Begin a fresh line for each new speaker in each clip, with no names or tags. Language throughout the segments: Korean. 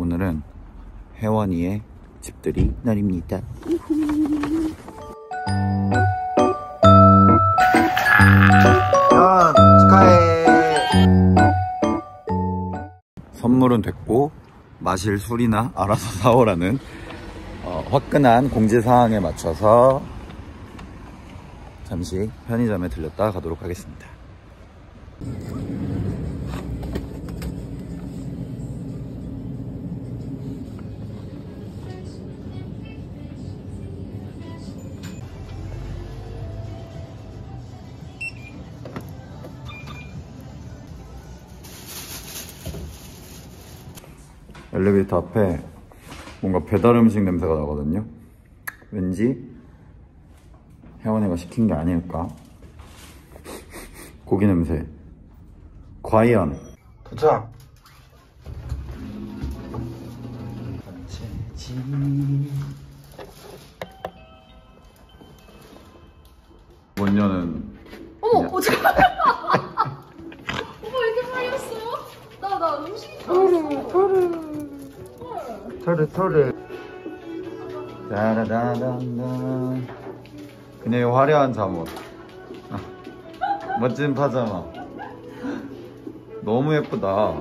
오늘은 혜원이의 집들이 날입니다. 혜원 축하해. 선물은 됐고 마실 술이나 알아서 사오라는 화끈한 공지사항에 맞춰서 잠시 편의점에 들렸다 가도록 하겠습니다. 엘리베이터 앞에 뭔가 배달 음식 냄새가 나거든요. 왠지 혜원이가 시킨 게 아닐까. 고기 냄새. 과연 도착. 원녀는
어머 잠깐만. 오빠 왜 이렇게 빨리 왔어? 나 음식이
토르 따라다단단. 그녀의 화려한 잠옷, 멋진 파자마. 너무 예쁘다.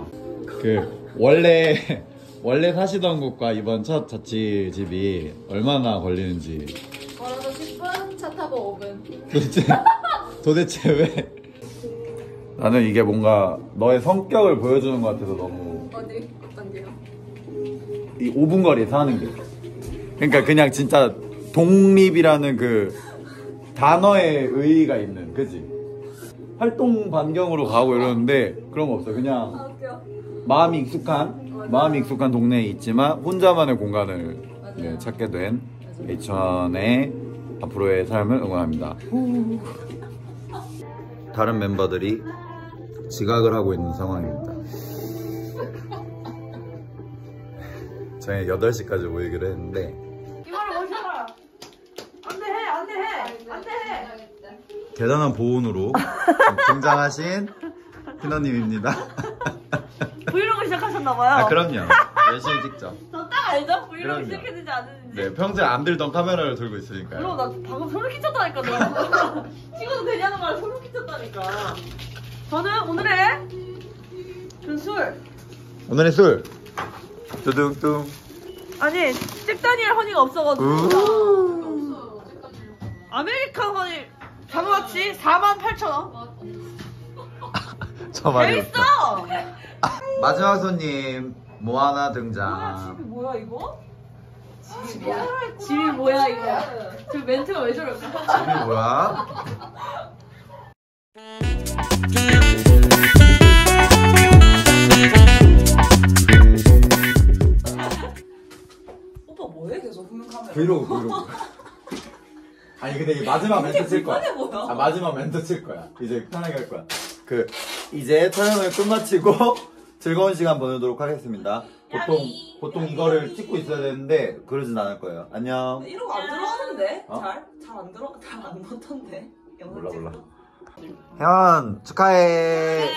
원래 사시던 곳과 이번 첫 자취집이 얼마나 걸리는지.
걸어서 10분, 차 타고 5분.
도대체 왜? 나는 이게 뭔가 너의 성격을 보여주는 것 같아서 너무.
어디? 어떤 게요?
이 5분 거리에 사는 게. 그러니까 그냥 진짜 독립이라는 그 단어의 의의가 있는, 그지? 활동 반경으로 가고 이러는데 그런 거 없어. 그냥
웃겨.
마음이 익숙한 동네에 있지만 혼자만의 공간을 찾게 된 H원의 앞으로의 삶을 응원합니다. 다른 멤버들이 지각을 하고 있는 상황입니다. 저희 8시까지 모이기로 했는데
이거를 멋있어라. 안돼 해.
대단한 보온으로 등장하신 희너님입니다.
브이로그 시작하셨나봐요.
아 그럼요. 열심히 찍죠.
저 딱 알죠? 브이로그
그럼요.
시작했는지 안 했는지.
네, 평소에 안 들던 카메라를 들고 있으니까요.
그럼 나 방금 소름 끼쳤다니까. 너. 찍어도 되냐는 말에 소름 끼쳤다니까. 저는 오늘의
오늘의 술 뚜둥뚱.
아니 잭다니엘 허니가 없어가지고 아메리칸 허니 장어치 48,000원.
저 말이
재밌어.
마지막 손님 모아나 등장.
집이 뭐야 이거?
집이 뭐야 이거? 저 멘트가 왜 저럴까?
집이 뭐야?
오빠 뭐해 계속 후면 카메라?
브이로그. 아니 근데 이 마지막 멘트 칠 거야.
불편해 보여.
아 마지막 멘트 칠 거야. 이제 편하게 할 거야. 이제 촬영을 끝마치고 즐거운 시간 보내도록 하겠습니다. 보통 이거를 찍고 있어야 되는데 그러진 않을 거예요. 안녕.
이런 거 안 들어가는데?
어?
잘 안 넣던데.
몰라. 혜원 축하해.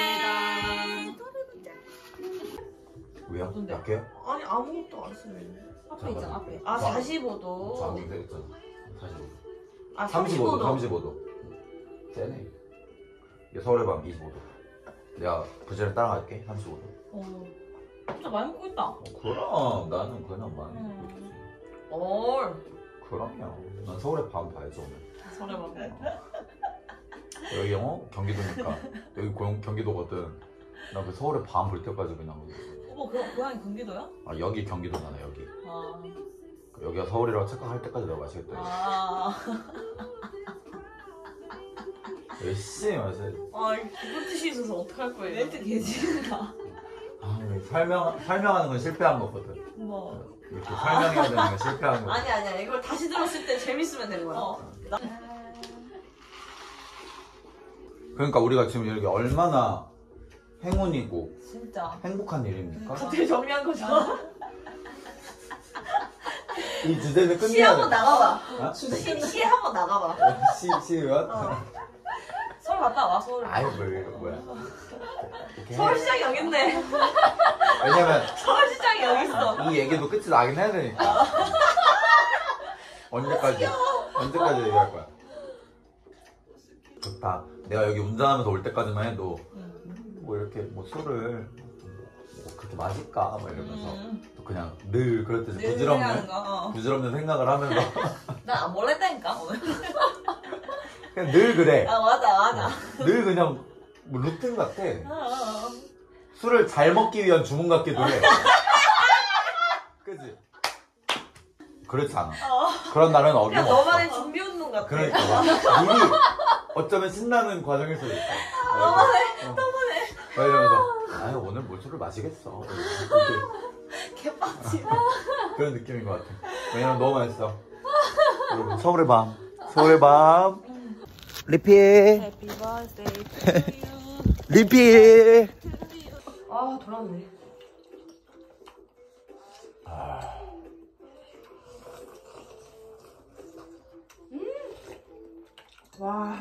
왜요? 약해?
아니 아무것도 안 쓰네.
앞에 있잖아 앞에.
아 45도.
방금 되겠잖아. 45도.
아
35도. 세네. 서울의 밤 25도. 내가 그 전에 따라갈게. 35도.
진짜 많이 먹고 있다.
그럼 나는 그냥 많이 먹고 있지.
헐.
그럼요. 난 서울의 밤 봐야죠 오늘.
서울의 밤.
여기 경기도니까. 여기 경기도거든. 나 그 서울의 밤 볼 때까지 그냥.
오빠 고향이 경기도야?
아 여기 경기도잖아 여기.
아.
여기가 서울이라고 착각할 때까지 내가 마시겠다.
아.
열심히 마셔야지.
아 기분 뜻이 있어서 어떡할 거예요? 멘트 개지른다.
아 설명하는 건 실패한 거거든.
뭐.
이렇게 설명해야 되는 건 실패한 거.
아니야 이걸 다시 들었을 때 재밌으면 되는 거야.
그러니까 우리가 지금 여기 얼마나 행운이고
진짜
행복한 일입니까?
갑자기 정리한 거죠?
이 주제는 끝내야 돼.
시 한번 나가봐.
어?
시 한번 나가봐.
시의원?
서울 갔다 와 서울.
아유 뭐야. 이렇게 해.
서울시장이 여기 있네.
왜냐면
서울시장이 여기 있어.
이 얘기도 끝이 나긴 해야 되니까. 언제까지 얘기할 거야? 좋다. 내가 여기 운전하면서 올 때까지만 해도 뭐 이렇게 뭐 술을 뭐 그렇게 마실까 막 이러면서 또 그냥 늘 그렇듯이 부질없는 생각을 하면서
나 뭘 했다니까 오늘.
그냥 늘 그래.
아 맞아.
늘 그냥 뭐 루틴 같아. 술을 잘 먹기 위한 주문 같기도 해. 그치? 그렇지 않아. 그런 날은
그냥
어김없어.
너만의 준비 운동 같아.
그러니까 막 미리 어쩌면 신나는 과정일 수도 있어.
너무해.
이러면서 아유 오늘 뭐 술을 마시겠어.
개빡치.
그런 느낌인 것 같아. 왜냐면 너무 맛있어. 여러분 서울의 밤. 서울의 밤. 리필.
Happy birthday to you.
리필.
아 돌았네. 와.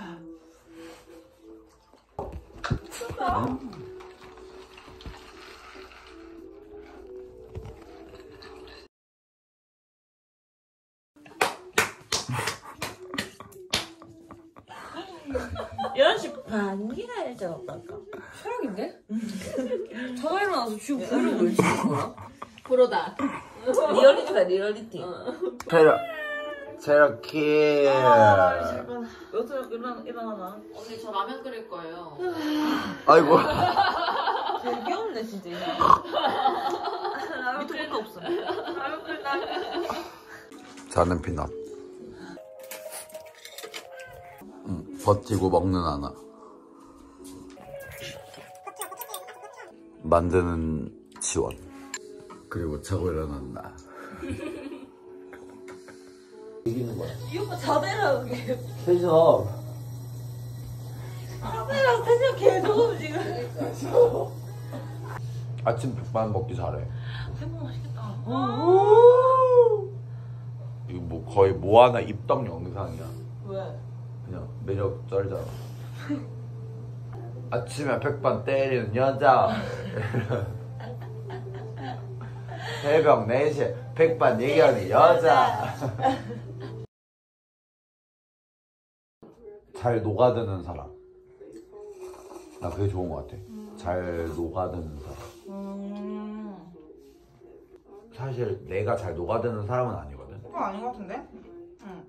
이런 식 반기가 일찍 없다니까.
촬영인데?
전화 일어나서 지금 브이로그 왜 찍는 거야?
프로다.
리얼리티다 리얼리티.
제라키.
여기서 일어나나?
언니 저 라면 끓일 거예요.
아이고.
되게 귀엽네 진짜. 밑에 것도 없어. 라면 끓나?
자는 피넛. 버티고 먹는 하나. 만드는 지원. 그리고 자고 일어나는 나. 이기는 거야.
이 오빠 자대라고 게.
텐션.
자대랑 텐션 개좋음 지금.
아침 백반 먹기 잘해.
해먹 맛있겠다.
이거 뭐 거의 뭐 하나 입덕 영상이야.
왜?
그냥 매력 쩔잖아. 아침에 백반 때리는 여자. 새벽 4시에 백반 얘기하는 여자. 잘 녹아드는 사람. 나 그게 좋은 것 같아. 잘 녹아드는 사람. 사실 내가 잘 녹아드는 사람은 아니거든.
그거 아닌 것 같은데? 응.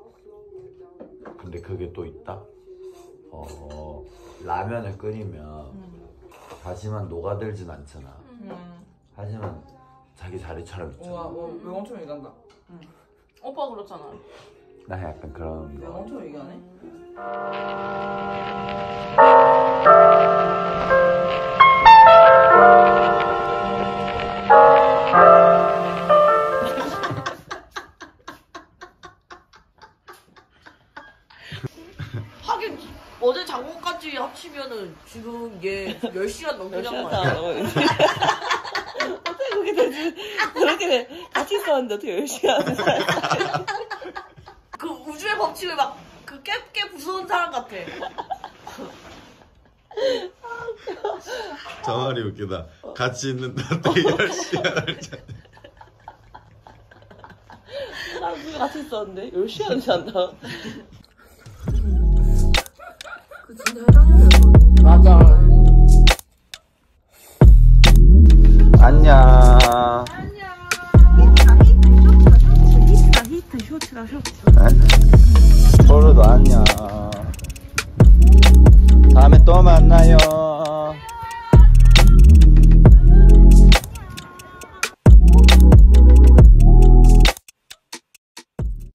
근데 그게 또 있다. 라면을 끓이면 하지만 녹아들진 않잖아. 하지만 자기 자리처럼 있잖아.
우와, 왜 엄청 얘기한다.
오빠 그렇잖아.
나 약간 그런
왜
거.
엄청 얘기하네? 하긴 어제 작업까지 합치면은 지금 이게 10시간 넘게잖아.
어떻게 그렇게 되지? 저렇게 같이 있었는데 어떻게 10시간
그 우주의 법칙을 막 그 깨 부수는 사람 같아.
저 말이 웃기다. 같이 있는데 어떻게 10시간을 잤냐.
사람들이 같이 있었는데 10시간을 잔다.
그 진짜 해당력이었어.
맞아.
안녕.
히트 쇼츠다 쇼츠.
서로도 안녕.